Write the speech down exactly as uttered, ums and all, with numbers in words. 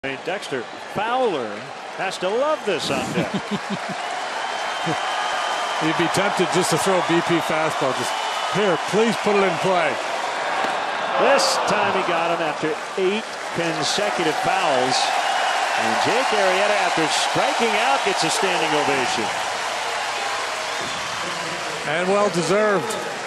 Dexter Fowler has to love this on deck. He'd be tempted just to throw a B P fastball. Just here, please put it in play. This time he got him after eight consecutive fouls. And Jake Arrieta, after striking out, gets a standing ovation. And well deserved.